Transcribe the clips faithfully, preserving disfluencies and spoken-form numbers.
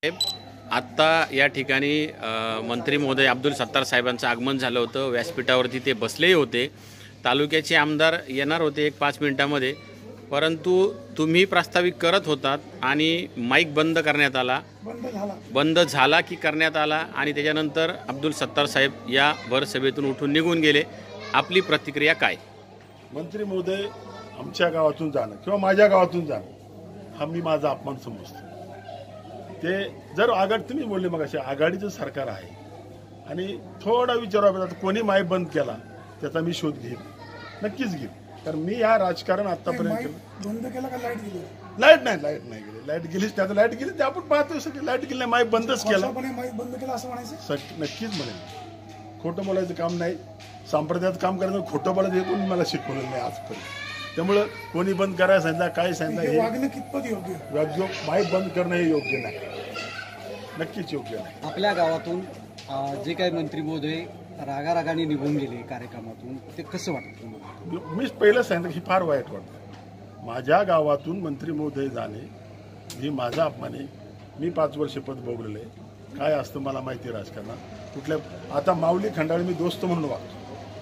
आत्ता या ठिकाणी मंत्री महोदय अब्दुल सत्तार साहेबांचं आगमन झालं होतं। व्यासपीठावरती ते बसलेही होते। तालुक्याचे आमदार येणार होते एक पाच मिनिटांमध्ये, परंतु तुम्ही प्रास्ताविक करत होतात आणि माईक बंद करण्यात आला। बंद झाला बंद झाला की करण्यात आला आणि त्याच्यानंतर अब्दुल सत्तार साहेब या भर सभेतून उठून निघून गेले। आपली प्रतिक्रिया काय? मंत्री महोदय आमच्या गावातून जाणं किंवा माझ्या गावातून जाणं हा मी माझा अपमान समजतो। ते जर आघाडी तुम्ही बोलले मग असे आघाडीचं सरकार आहे आणि थोडा विचारावा कोणी माईक बंद केला त्याचा मी शोध घेईन, नक्कीच घेईन। कारण मी या राजकारण आतापर्यंत बंद केला का लाईट गेली? लाईट नाही लाईट नाही गेली लाईट गेलीच त्याचं लाईट गेली ते आपण पाहतो सगळं लाईट गेली नाही, माईक बंदच केला माईक बंद केला असं म्हणायचं नक्कीच म्हणेल। खोटं बोलायचं काम नाही, संप्रदायात काम करायचं खोटं बोलायचं हे कोणी मला शिकवलेलं नाही आजपर्यंत। त्यामुळं कोणी बंद करायला सांगितलं काय सांगितलं हे वागणं कितपत योग्य? योग्य माईक बंद करणं हे योग्य नाही, नक्कीच योग्य नाही। आपल्या गावातून जे काही मंत्री महोदय रागारागाने निघून गेले कार्यक्रमातून ते कसं वाटतं तुम्हाला? मी पहिलं सांगितलं की फार वाईट वाटतं। माझ्या गावातून मंत्री महोदय जाणे ही माझा अपमान आहे। मी पाच वर्ष पद भोगलेलं आहे, काय असतं मला माहिती आहे राजकारणात। कुठल्या आता माऊली खंडाळी मी दोस्त म्हणून वागतो।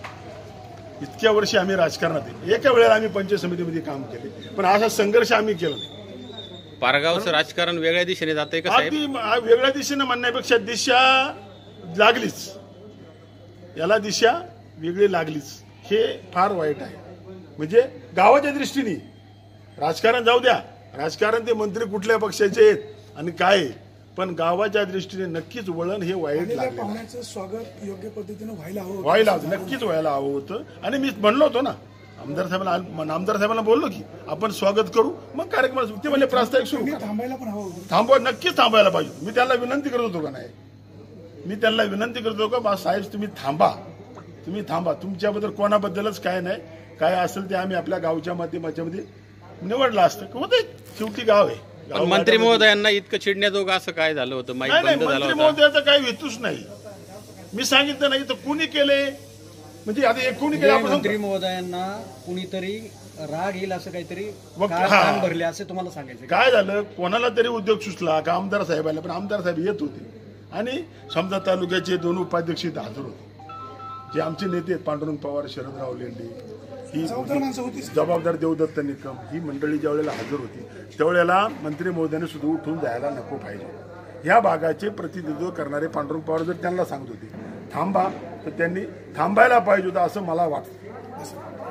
इतक्या वर्षी आम्ही राजकारणात आहे, एका वेळेला आम्ही पंचायत समितीमध्ये काम केले, पण असा संघर्ष आम्ही केला नाही। पारगावचं राजकारण वेगळ्या दिशेने जातंय का साहेब? अगदी वेगळ्या दिशेने म्हणण्यापेक्षा दिशा लागलीच, याला दिशा वेगळी लागलीच, हे फार वाईट आहे। म्हणजे गावाच्या दृष्टीने राजकारण जाऊ द्या, राजकारण ते मंत्री कुठल्या पक्षाचे आहेत आणि काय, पण गावाच्या दृष्टीने नक्कीच वळण हे वाईट लागलं। पाहुण्याचं स्वागत योग्य पद्धतीने व्हायला हवं व्हायला नक्कीच व्हायला हवं होतं आणि मी म्हणलो होतो ना आमदार साहेबांना आमदार साहेबांना बोललो की आपण स्वागत करू, मग कार्यक्रम ते म्हणजे प्रास्ताविक सुरू थांबायला पण हवं होतं। थांबवा नक्कीच थांबायला पाहिजे। मी त्यांना विनंती करत होतो का नाही, मी त्यांना विनंती करतो का बा साहेब तुम्ही थांबा, तुम्ही थांबा, तुमच्याबद्दल कोणाबद्दलच काय नाही, काय असेल ते आम्ही आपल्या गावच्या माध्यमाच्यामध्ये निवडलं असतं होतं, शेवटी गाव आहे। पण मंत्री महोदयांना इतकं चिडण्याजोगं असं काय झालं होतं? माईक नाही बंद झाला मंत्री होता। महोदयाचा काही हेतूच नाही, मी सांगितलं नाही तर कुणी केले म्हणजे आता एक कोणी केलं मंत्री महोदयांना कुणीतरी राग येईल असं काहीतरी मग कान भरले असे तुम्हाला सांगायचं? काय झालं, कोणाला तरी उद्योग सुचला का आमदार साहेबांना, पण आमदार साहेब येत होते आणि समजा तालुक्याचे दोन उपाध्यक्ष इथं हजर होते, जे आमचे नेते पांडुरंग पवार, शरदराव लेंडे, ही जबाबदार देवदत्त निकम, ही मंडळी ज्या वेळेला हजर होती त्यावेळेला मंत्री महोदयाने सुद्धा उठून जायला नको पाहिजे। ह्या भागाचे प्रतिनिधित्व करणारे पांडुरंग पवार जर त्यांना सांगत होते थांबा तर त्यांनी थांबायला पाहिजे होतं असं मला वाटतं।